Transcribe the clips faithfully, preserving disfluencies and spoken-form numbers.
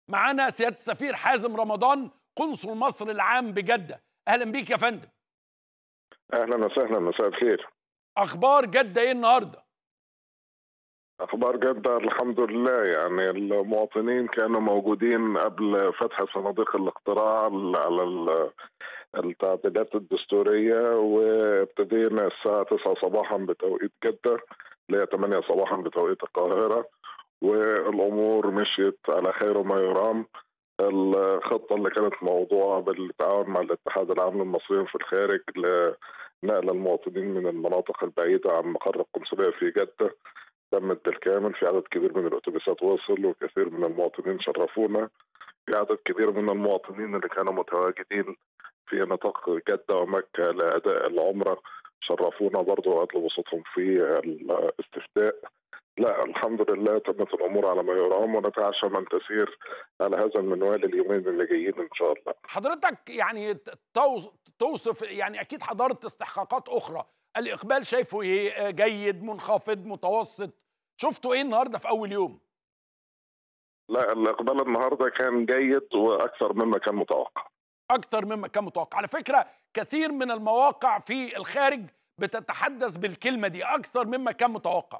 معانا سيادة السفير حازم رمضان قنصل مصر العام بجدة. أهلا بيك يا فندم. اهلا وسهلا، مساء الخير. أخبار جدة إيه النهاردة؟ اخبار جده الحمد لله، يعني المواطنين كانوا موجودين قبل فتح صناديق الاقتراع على ال- التعديلات الدستوريه، وابتدينا الساعه تسعة صباحا بتوقيت جده، اللي هي ثمانية صباحا بتوقيت القاهره، والامور مشيت على خير وما يرام. الخطه اللي كانت موضوعه بالتعاون مع الاتحاد العام للمصريين في الخارج لنقل المواطنين من المناطق البعيده عن مقر القنصليه في جده تمت بالكامل. في عدد كبير من الاتوبيسات وصل، وكثير من المواطنين شرفونا. في عدد كبير من المواطنين اللي كانوا متواجدين في نطاق جده ومكه لاداء العمره شرفونا برضه وادلوا بصوتهم في الاستفتاء. لا الحمد لله تمت الامور على ما يرام، ونتعشى من تسير على هذا المنوال اليومين اللي جايين ان شاء الله. حضرتك يعني توص- توصف، يعني أكيد حضرت استحقاقات أخرى، الإقبال شايفه إيه؟ جيد، منخفض، متوسط؟ شفتوا إيه النهاردة في أول يوم؟ لا الاقبال النهارده كان جيد واكثر مما كان متوقع. أكتر مما كان متوقع. على فكرة كثير من المواقع في الخارج بتتحدث بالكلمة دي، أكثر مما كان متوقع.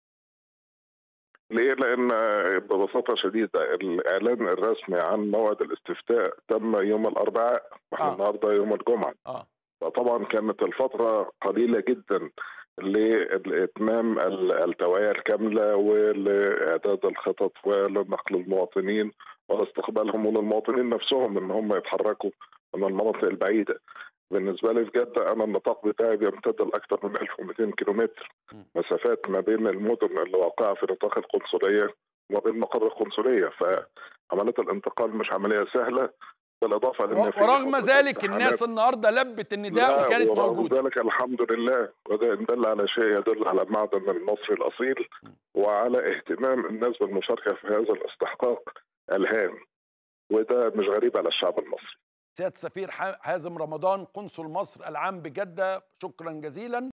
ليه؟ لأن ببساطة شديدة الإعلان الرسمي عن موعد الاستفتاء تم يوم الأربعاء، واحنا آه النهارده يوم الجمعة. آه فطبعا كانت الفترة قليلة جدا لإتمام التوعية الكاملة ولإعداد الخطط ولنقل المواطنين واستقبالهم، وللمواطنين نفسهم إن هم يتحركوا من المناطق البعيدة. بالنسبة لي في جدة أنا النطاق بتاعي بيمتد لأكثر من ألف ومئتين كيلومتر، م. مسافات ما بين المدن اللي واقعة في نطاق القنصلية وما بين مقر القنصلية، فعملية الانتقال مش عملية سهلة. بالإضافة لأن في ورغم فترة ذلك امتحانات. الناس النهارده لبت النداء لا وكانت ورغم موجودة. ذلك الحمد لله، وده إن دل على شيء يدل على المعدن المصري الأصيل م. وعلى اهتمام الناس بالمشاركة في هذا الاستحقاق الهام، وده مش غريب على الشعب المصري. سيادة السفير حازم رمضان قنصل مصر العام بجدة، شكرا جزيلا.